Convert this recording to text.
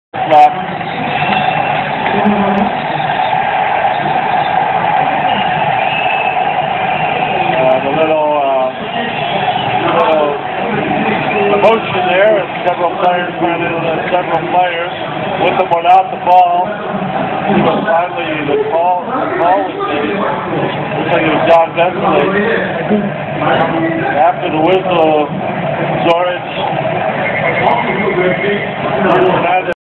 left. The little emotion there, and several players ran into several players with them without the ball. But finally, the call was made. Looks like it was John Bentley. After the whistle, Zorich